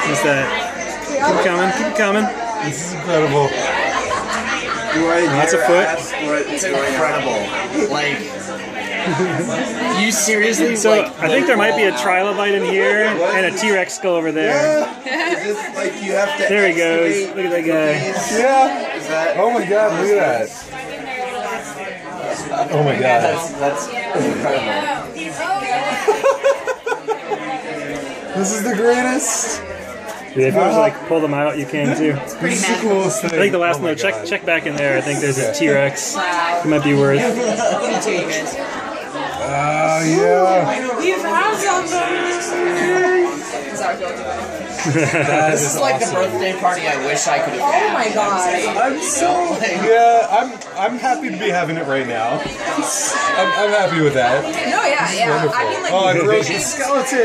What's that? Keep coming, keep coming. This is incredible. That's a foot. It's incredible. Like, you seriously? So like, I think there might be a trilobite in here and a T-Rex skull over there. Is this like you have to? There he goes. Look at that guy. Yeah. Is that? Oh my God! Look at that. Oh my God. That's incredible. This is the greatest. Yeah, if you want to like pull them out, you can too. This is the coolest thing. I think the last Oh my one. God. Check back in there. I think there's a T-Rex. It might be worth. Oh yeah. We've had something. This is like the birthday party I wish I could have had. Oh my God. I'm so I'm happy to be having it right now. I'm happy with that. No, yeah. Wonderful. I mean, like, oh, and Rose's skeleton.